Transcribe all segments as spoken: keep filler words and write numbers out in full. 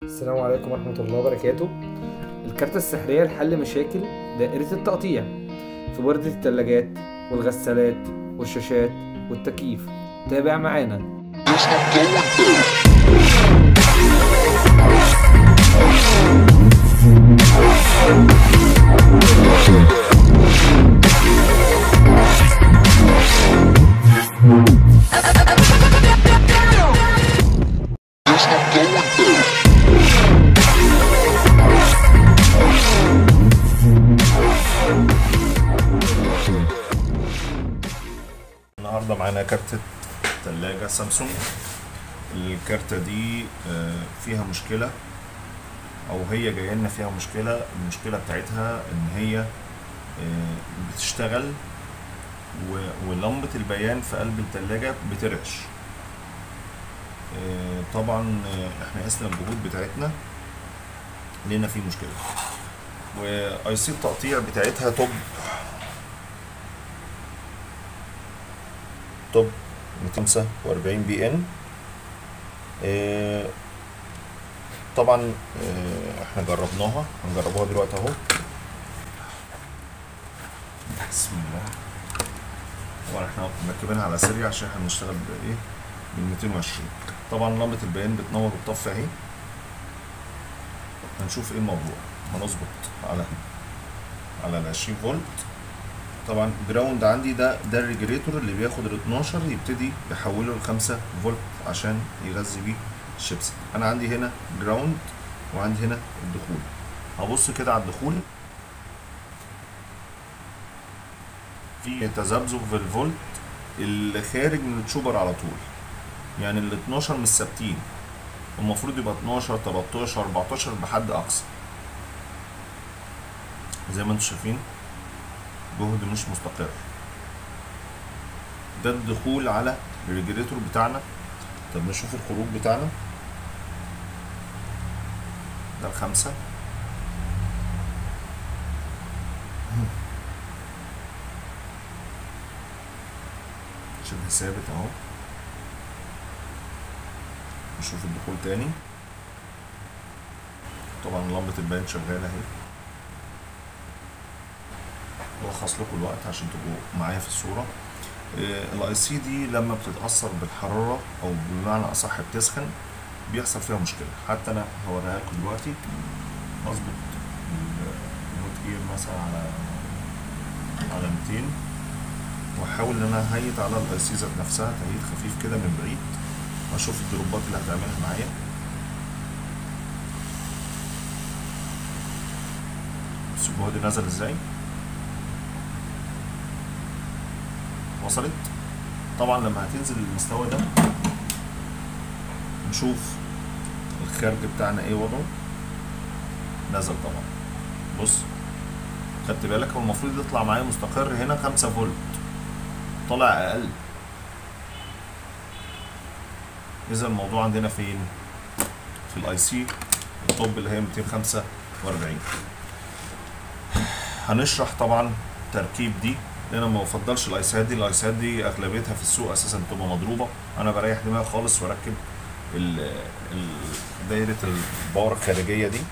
السلام عليكم ورحمة الله وبركاته. الكارتة السحرية لحل مشاكل دائرة التقطيع في بوردة التلاجات والغسالات والشاشات والتكييف. تابع معانا. النهارده معانا كارتة تلاجة سامسونج. الكارتة دي فيها مشكلة او هي جايه لنا فيها مشكلة. المشكلة بتاعتها ان هي بتشتغل ولمبة البيان في قلب التلاجة بترعش. طبعا احنا قسنا الجهود بتاعتنا لقينا في مشكلة، واي سي التقطيع بتاعتها توب توب مئتين وخمسة وأربعين بي ان. طبعا احنا جربناها، هنجربوها دلوقتي اهو. بسم الله. طبعا احنا مركبينها على سريع عشان احنا بنشتغل بايه بال مئتين وعشرين. طبعا لمبة البيان بتنور وتطفي اهي. هنشوف ايه الموضوع. هنظبط على على ال عشرين فولت. طبعا جراوند عندي ده ده الريجريتور اللي بياخد ال اتناشر يبتدي يحوله ل خمسة فولت عشان يغذي بيه الشيبس. انا عندي هنا جراوند وعندي هنا الدخول. هبص كده على الدخول، في تذبذب في الفولت اللي خارج من التشوبر على طول. يعني ال اتناشر مش ثابتين، المفروض يبقى اتناشر تلتاشر اربعتاشر بحد اقصى. زي ما انتم شايفين جهد مش مستقر. ده الدخول على الريجريتور بتاعنا. طب نشوف الخروج بتاعنا. ده الخمسة. شبه ثابت اهو. نشوف الدخول تاني. طبعا لمبة البيان شغالة اهي. بلخص لكم الوقت عشان تبقوا معايا في الصورة. الاي سي دي لما بتتأثر بالحرارة او بمعنى اصح بتسخن بيحصل فيها مشكلة. حتى انا هوريها لكم دلوقتي. اظبط الهوت جير مثلا على على مئتين واحاول ان انا اهيت على الاي سي ذات نفسها تهيت خفيف كده من بعيد واشوف الدروبات اللي هتعملها معايا. بس الجهد نزل ازاي. وصلت. طبعا لما هتنزل المستوى ده نشوف الخارج بتاعنا ايه وضعه. نزل طبعا. بص خدت بالك هو المفروض يطلع معايا مستقر هنا خمسة فولت، طلع اقل. اذا الموضوع عندنا فين؟ في الاي سي الطب اللي هي مئتين وخمسة وأربعين. هنشرح طبعا تركيب دي لان انا ما بفضلش الايسات دي. الايسات دي اغلبيتها في السوق اساسا بتبقى مضروبه. انا بريح دماغي خالص واركب دايره الباور الخارجيه دي.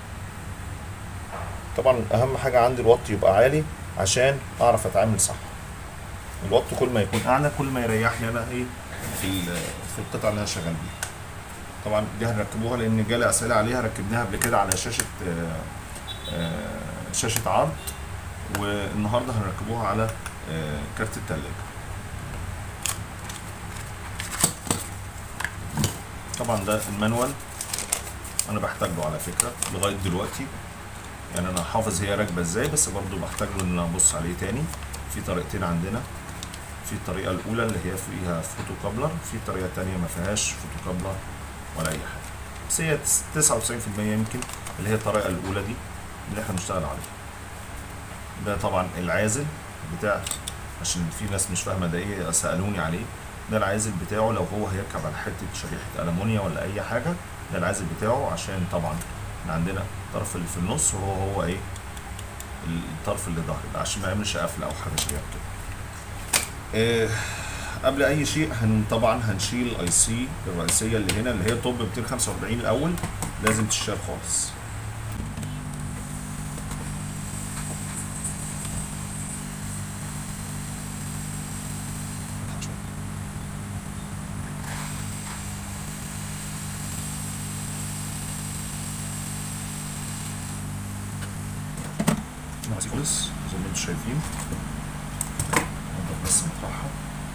طبعا اهم حاجه عندي الوات يبقى عالي عشان اعرف اتعامل صح. الوات كل ما يكون اعلى كل ما يريحني انا ايه في في القطعه اللي انا شغال بيها. طبعا دي هنركبوها لان جالي اسئله عليها. ركبناها قبل كده على شاشه شاشه عرض، والنهارده هنركبوها على كارت التلاجة. طبعا ده المانوال انا بحتاجه على فكره لغايه دلوقتي. يعني انا حافظ هي راكبه ازاي بس برضو بحتاج له ان انا ابص عليه تاني. في طريقتين عندنا. في الطريقه الاولى اللي هي فيها فوتو كابلر، في طريقه تانية ما فيهاش فوتو كابلر ولا اي حاجه. بس هي تسعة وتسعين في المية يمكن اللي هي الطريقه الاولى دي اللي احنا بنشتغل عليها. ده طبعا العازل بتاع، عشان في ناس مش فاهمه ده ايه سالوني عليه. ده العازل بتاعه لو هو هيركب على حته شريحه المونيا ولا اي حاجه. ده العازل بتاعه عشان طبعا عندنا الطرف اللي في النص وهو هو ايه الطرف اللي ظهري ده عشان ما يعملش قفله او حاجه شبه كده. إيه قبل اي شيء هن طبعا هنشيل الاي سي الرئيسيه اللي هنا اللي هي توب مئتين وخمسة وأربعين الاول، لازم تشتغل خالص. خالص زي ما انتم شايفين. نضف بس مطرحها.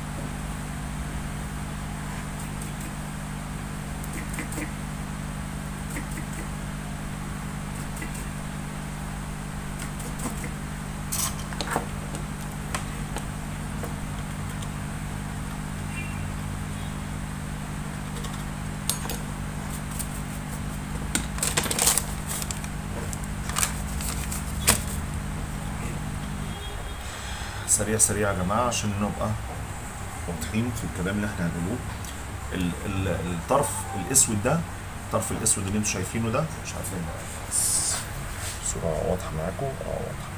سريع سريع يا جماعه عشان نبقى واضحين في الكلام اللي احنا هنقوله. ال- ال- الطرف الاسود ده، الطرف الاسود اللي انتوا شايفينه ده، مش عارفين الصوره واضحه معاكم؟ اه واضحه.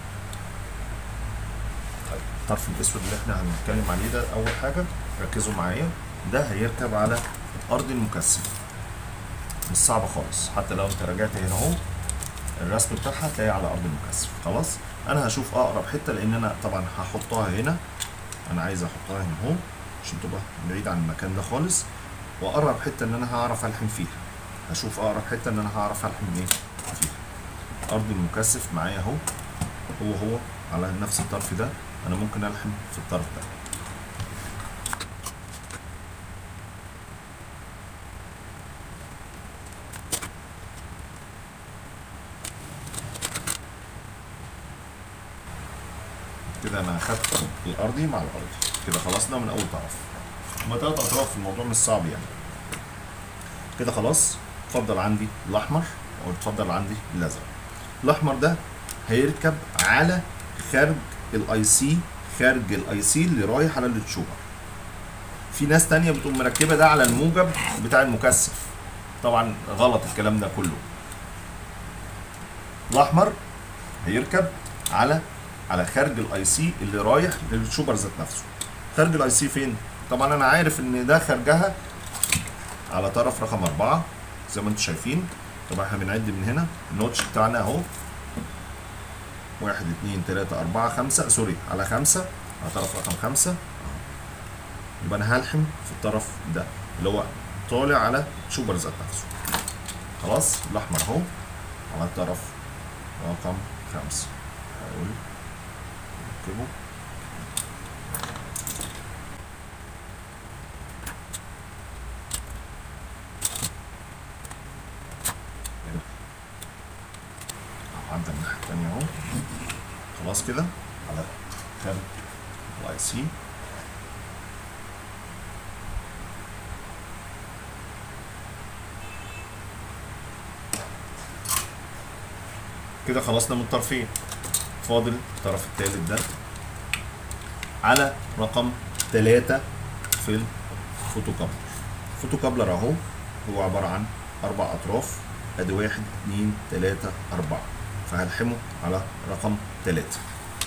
طيب الطرف الاسود اللي احنا هنتكلم عليه ده اول حاجه ركزوا معايا، ده هيركب على ارض المكثف. مش صعبه خالص، حتى لو انت رجعت هنا اهو الرسم بتاعها هتلاقيه على ارض المكثف. خلاص انا هشوف اقرب حته، لان انا طبعا هحطها هنا، انا عايز احطها هنا اهو عشان تبقى بعيد عن المكان ده خالص، واقرب حته ان انا هعرف الحم فيها. هشوف اقرب حته ان انا هعرف الحم ايه فيها. ارض المكثف معايا اهو، هو هو على نفس الطرف ده، انا ممكن الحم في الطرف ده. كده انا اخدت الارضي مع الارضي، كده خلصنا من اول طرف. هما تلات اطراف في الموضوع مش صعب يعني. كده خلاص. اتفضل عندي الاحمر او اتفضل عندي الازرق. الاحمر ده هيركب على خارج الاي سي، خارج الاي سي اللي رايح على التشوبر. في ناس تانية بتقوم مركبه ده على الموجب بتاع المكثف، طبعا غلط الكلام ده كله. الاحمر هيركب على على خارج الاي سي اللي رايح للتشوبر ذات نفسه. خارج الاي سي فين؟ طبعا انا عارف ان ده خارجها على طرف رقم أربعة زي ما انتم شايفين. طبعا احنا بنعد من هنا، النوتش بتاعنا اهو واحد اتنين تلاتة أربعة خمسة، سوري على خمسة، على طرف رقم خمسة. يبقى انا هلحم في الطرف ده اللي هو طالع على تشوبر ذات نفسه. خلاص الاحمر اهو على الطرف رقم خمسة. هقول نركبه. عدى الناحية التانية اهو. خلاص كده على خارج الاي سي. كده خلصنا من الطرفين، فاضل الطرف التالت ده على رقم تلاتة في الفوتوكابلر. الفوتوكابلر اهو هو عبارة عن أربع أطراف، أدي واحد اتنين تلاتة أربعة، فهلحمه على رقم تلاتة.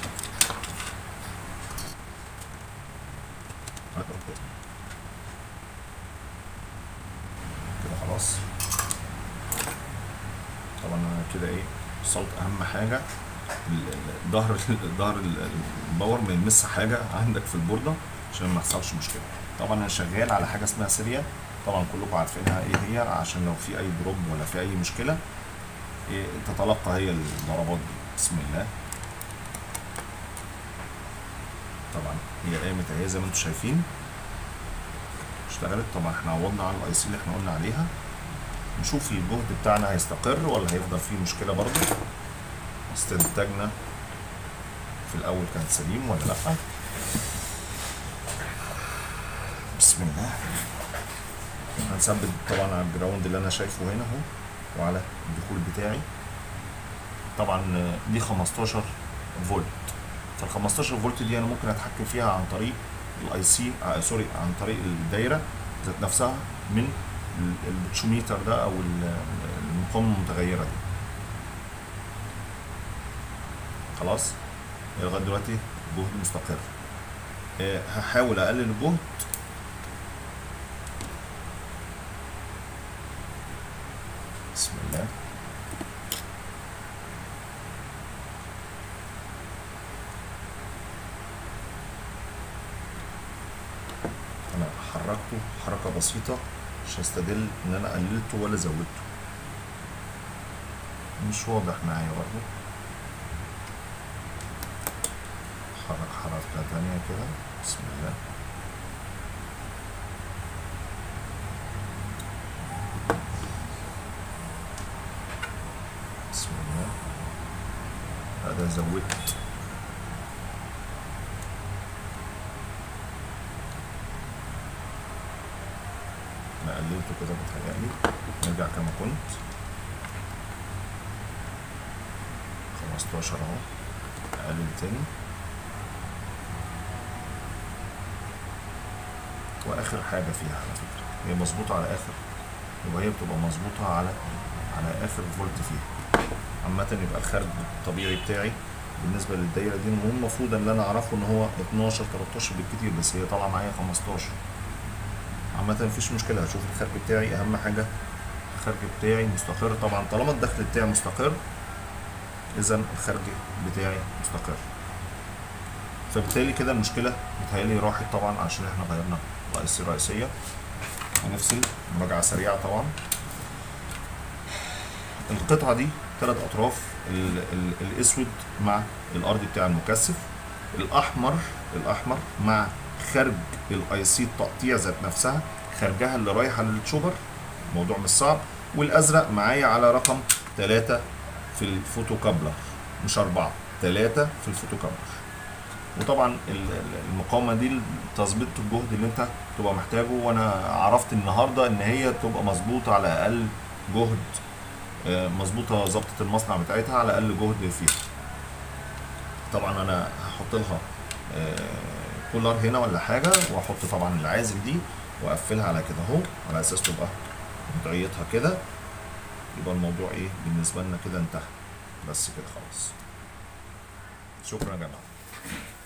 كده خلاص. طبعا أنا كده إيه وصلت أهم حاجة، ظهر ظهر الباور ما يلمس حاجة عندك في البوردة عشان ما يحصلش مشكلة. طبعا أنا شغال على حاجة اسمها سيريال، طبعا كلكم عارفينها ايه هي، عشان لو في اي دروب ولا في اي مشكله إيه تتلقى هي الضربات دي. بسم الله. طبعا هي قامت اهي زي ما انتم شايفين اشتغلت. طبعا احنا عوضنا على الاي سي اللي احنا قلنا عليها. نشوف الجهد بتاعنا هيستقر ولا هيفضل فيه مشكله برضه. استنتاجنا في الاول كان سليم ولا لا. بسم الله. هنثبت طبعا على الجراوند اللي انا شايفه هنا اهو وعلى الدخول بتاعي. طبعا دي خمستاشر فولت، فال خمستاشر فولت دي انا ممكن اتحكم فيها عن طريق الاي سي آه سوري عن طريق الدايره ذات نفسها من البوتشوميتر ده او المقاومه المتغيره دي. خلاص لغايه دلوقتي الجهد مستقر. أه هحاول اقلل الجهد بسم حركته حركة بسيطة، مش هستدل ان انا قللته ولا زودته. مش واضح معايا برضه. حرك حركة تانية كده. بسم الله. بسم الله. هذا زودت. انا قللته كده بتهيألي. نرجع كما كنت. خمستاشر اهو. اقلل تاني. واخر حاجة فيها على فكرة هي مظبوطة على اخر، يبقى هي بتبقى مظبوطة على على اخر فولت فيها. عامة يبقى الخارج الطبيعي بتاعي بالنسبة للدايرة دي المفروض ان انا اعرفه ان هو اتناشر تلتاشر بالكتير، بس هي طالعة معايا خمستاشر. عامة مفيش مشكلة، هشوف الخارج بتاعي. اهم حاجة الخارج بتاعي مستقر. طبعا طالما الدخل بتاعي مستقر اذا الخارج بتاعي مستقر، فبالتالي كده المشكلة متهيألي راحت طبعا عشان احنا غيرنا الأيسي الرئيسية. هنفصل مراجعة سريعة طبعا. القطعة دي ثلاث أطراف، ال ال الأسود مع الأرضي بتاع المكثف، الأحمر الأحمر مع خارج الأيسي التقطيع ذات نفسها، خارجها اللي رايحة للتشوبر، الموضوع مش صعب، والأزرق معايا على رقم ثلاثة في الفوتوكابلر، مش أربعة، ثلاثة في الفوتوكابلر. وطبعا المقاومه دي تظبيط الجهد اللي انت تبقى محتاجه، وانا عرفت النهارده ان هي تبقى مظبوطه على اقل جهد، مظبوطه ظبطه المصنع بتاعتها على اقل جهد فيها. طبعا انا هحط لها كولر هنا ولا حاجه، واحط طبعا العازل دي واقفلها على كده اهو، على اساس تبقى وضعيتها كده. يبقى الموضوع ايه بالنسبه لنا كده انتهى. بس كده خلاص. شكرا يا جماعه.